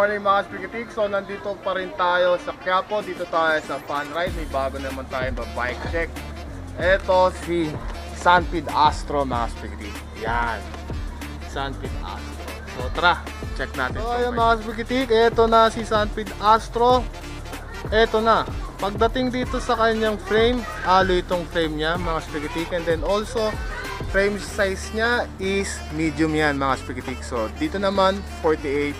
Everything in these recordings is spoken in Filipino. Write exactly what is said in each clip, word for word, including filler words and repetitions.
morning mga Spikitik. So nandito pa rin tayo sa Quiapo. Dito tayo sa FunRide. May bago naman tayong bike check. Ito si Sunpeed Astro mga Spikitik. Yan, Sunpeed Astro. So tara, check natin. So ayan mga Spikitik, ito na si Sunpeed Astro. Ito na. Pagdating dito sa kanyang frame, alo itong frame niya mga Spikitik. And then also frame size niya is medium yan mga Spikitik. So dito naman forty-eight.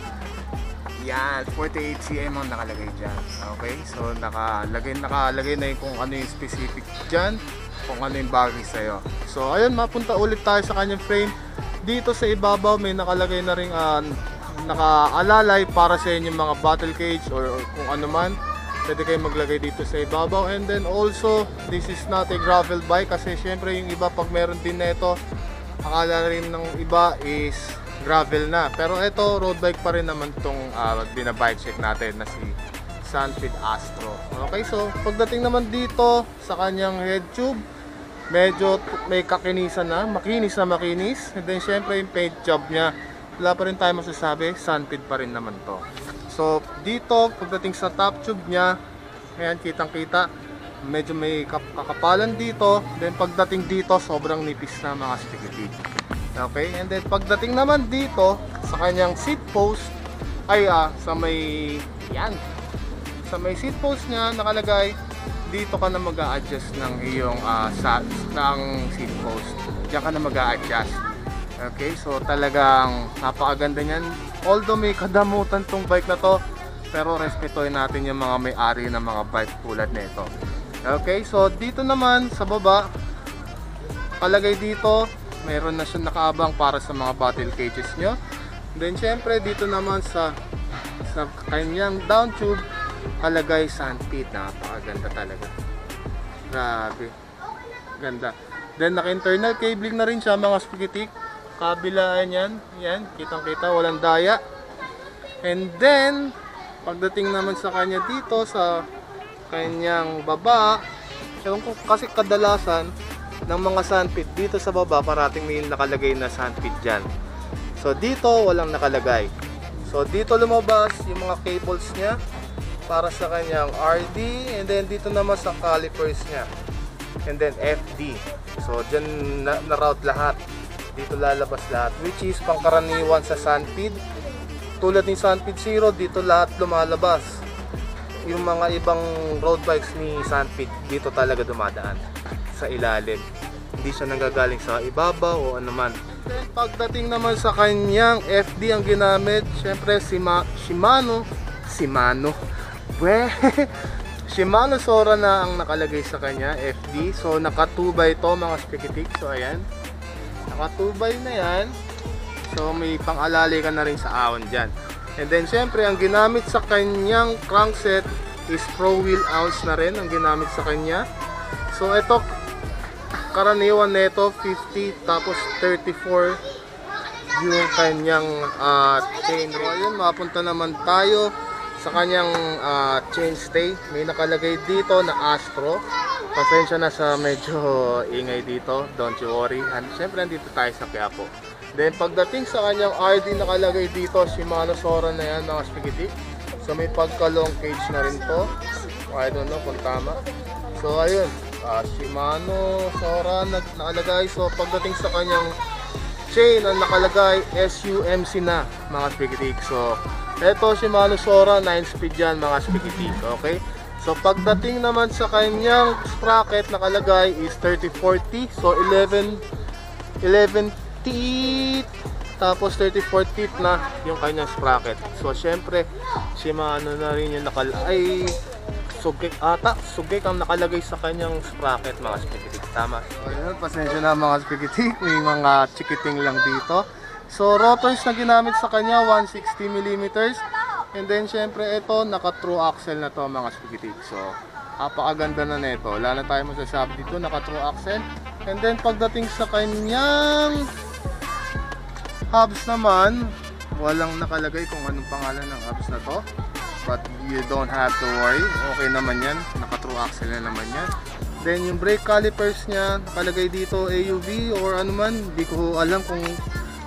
Yan, forty-eight centimeters ang nakalagay dyan. Okay, so nakalagay, nakalagay na yung kung ano yung specific dyan, kung ano yung bagay sa'yo. So ayun, mapunta ulit tayo sa kanyang frame. Dito sa ibabaw may nakalagay na rin uh, nakaalalay para sa inyong mga battle cage or, or kung ano man. Pwede kayo maglagay dito sa ibabaw. And then also, this is not a gravel bike kasi syempre yung iba pag meron din na ito, akala rin ng iba is gravel na. Pero ito, road bike pa rin naman itong uh, binabike check natin na si Sunpeed Astro. Okay, so pagdating naman dito sa kanyang head tube, medyo may kakinisan na, makinis na makinis. And then syempre yung paint job niya, wala pa rin tayo masasabi, Sunpeed pa rin naman to. So dito, pagdating sa top tube niya, ayan, kitang kita, medyo may kakapalan dito. Then pagdating dito, sobrang nipis na mga Spikitik. Okay, and then pagdating naman dito sa kanyang seat post ay ah, sa may yan, sa may seat post niya nakalagay dito ka na mag-a-adjust ng iyong uh, sa ng seat post. Diyan ka na mag-a-adjust. Okay, so talagang napakaganda niyan. Although may kadamutan tong bike na to, pero respetuhin natin yung mga may-ari ng mga bike tulad nito. Okay, so dito naman sa baba palagay dito meron na siya nakaabang para sa mga battle cages nyo. Then syempre dito naman sa sa kanyang down tube kalagay Sunpeed. Napakaganda talaga, grabe ganda. Then naka internal cabling na rin siya mga Spikitik. Kabilaan yan, yan, kitang kita, walang daya. And then pagdating naman sa kanya dito sa kanyang baba, ewan ko kasi kadalasan ng mga Sunpeed dito sa baba parating may nakalagay na Sunpeed dyan. So dito walang nakalagay. So dito lumabas yung mga cables niya para sa kanyang R D. And then dito naman sa calipers niya. And then F D. So dyan na, na route lahat. Dito lalabas lahat, which is pangkaraniwan sa Sunpeed. Tulad ni Sunpeed Zero, dito lahat lumalabas. Yung mga ibang road bikes ni Sunpeed dito talaga dumadaan sa ilalim, hindi siya nanggagaling sa ibabaw o ano man. Then pagdating naman sa kanyang F D ang ginamit, syempre si Shimano Shimano we Shimano Sora na ang nakalagay sa kanya F D. So nakatubay to mga Spikitik. So ayan, nakatubay na yan. So may pang-alalay ka na rin sa ahon dyan. And then syempre ang ginamit sa kanyang crankset is pro wheel ounce na rin ang ginamit sa kanya. So ito karaniwan nito fifty tapos thirty-four yung kanyang uh, chain. So ayun, mapunta naman tayo sa kanyang uh, chain stay. May nakalagay dito na Astro. Pasensya na sa medyo ingay dito, don't you worry. And syempre nandito tayo sa Quiapo. Then pagdating sa kanyang R D nakalagay dito Shimano Sora na yan mga Spikitik. So may pagka long cage na rin to. I don't know kung tama. So ayun, Uh, Shimano Sora na nakalagay. So pagdating sa kanyang chain ang nakalagay S U M C na mga Spikitik. So eto Shimano Sora nine speed yan mga Spikitik. Okay, so pagdating naman sa kanyang sprocket nakalagay is thirty forty. So eleven teeth tapos thirty-four teeth na yung kanyang sprocket. So syempre Shimano na rin yung nakalagay. Sugek ata, sugek ang nakalagay sa kanyang sprocket mga Spikitik. Tama. So ayun, pasensya na mga Spikitik, may mga chikiting lang dito. So rotors na ginamit sa kanya one sixty millimeters. And then syempre ito naka true axle na to mga Spikitik. So napakaganda na nito. Wala na tayo masasabi dito, naka true axle. And then pagdating sa kanyang hubs naman, walang nakalagay kung anong pangalan ng hubs na to. But you don't have to worry, okay naman yan, naka true axle na naman yan. Then yung brake calipers niya nakalagay dito A U V or ano man, hindi ko alam kung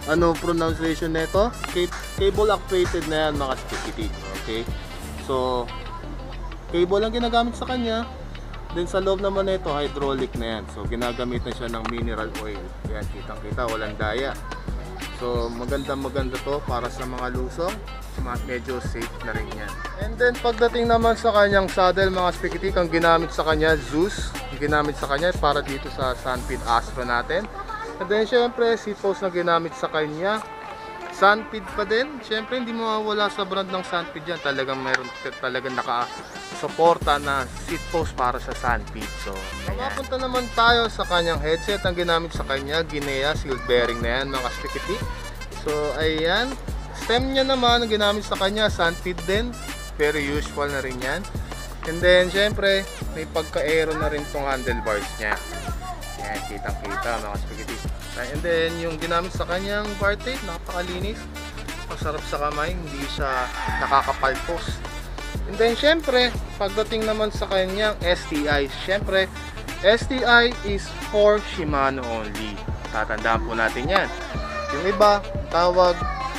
ano pronunciation nito? Cable actuated na yan mga spikiti. Okay? So, cable lang ginagamit sa kanya. Then sa loob naman nito, hydraulic na yan. So, ginagamit na siya ng mineral oil. Yan, kitang-kita, walang daya. So, magandang maganda to para sa mga lusong. Medyo safe na rin yan. And then, pagdating naman sa kanyang saddle, mga spikiti, ang ginamit sa kanya, Zeus. Ang ginamit sa kanya para dito sa Sunpeed Astro natin. And then, syempre, seat post na ginamit sa kanya. Sunpeed pa din. Syempre, hindi mawawala sa brand ng Sunpeed yan. Talagang meron talagang naka-suporta na seat post para sa Sunpeed. So, mapunta naman tayo sa kanyang headset. Ang ginamit sa kanya, Guinea, sealed bearing na yan, mga spikiti. So, ayan. Stem niya naman, ang ginamit sa kanya, Sunpeed din. Very usual na rin yan. And then, syempre, may pagka-aero na rin tong handlebars niya. Ayan, kitang-kita, mga spikiti. And then, yung ginamit sa kanyang bar tape, napakalinis. Masarap sa kamay, hindi siya nakakapalpos. And then, syempre, pagdating naman sa kanyang S T I, syempre, S T I is for Shimano only. Tatandaan po natin yan. Yung iba, tawag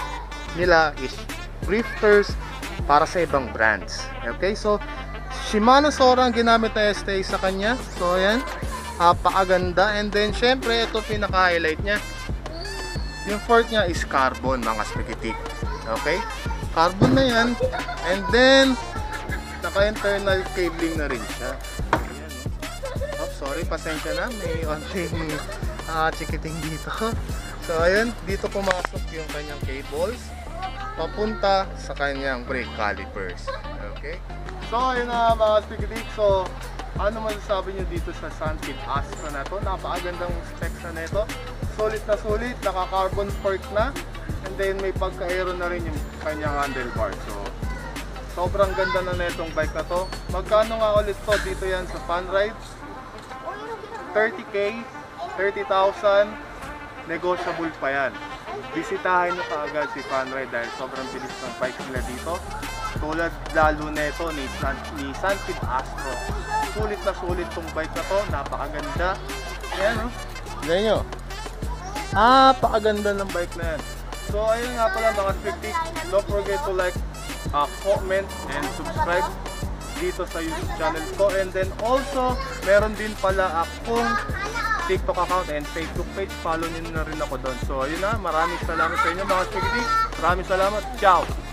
nila is drifters para sa ibang brands. Okay, so, Shimano Sora ang ginamit na S T I sa kanya. So, ayan. Napakaganda. And then syempre ito pinaka-highlight niya. Yung fork niya is carbon, mga spikiti. Okay? Carbon na yan. And then naka-internal cabling na rin siya. Ayan, oh. Oh, sorry, pasensya na. May onting uh, chikiting dito. So ayun, dito pumasok yung kanyang cables papunta sa kanyang brake calipers. Okay? So ayun na mga spikiti. So ano masasabi nyo dito sa Sunpeed Astro na to? Napakagandang specs na nito. Solid na solid, naka-carbon fork na. And then may pagka-aero na rin yung kanyang handlebar. So, sobrang ganda na netong bike na to. Magkano nga ulit to? Dito yan sa FunRide. thirty K, thirty thousand, negotiable pa yan. Bisitahin nyo kaagad si FunRide dahil sobrang bilis ng bike nila dito. Tulad lalo neto ni, Sun, ni Sunpeed Astro. Sulit na sulit tong bike na to, napakaganda. Ayan o, oh. Ganyan nyo. Napakaganda ng bike na yan. So ayun nga pala mga spikiti, don't forget to like, uh, comment, and subscribe dito sa YouTube channel ko. And then also, meron din pala akong TikTok account and Facebook page. Follow nyo na rin ako doon. So ayun na, maraming salamat sa inyo mga spikiti. Maraming salamat, ciao!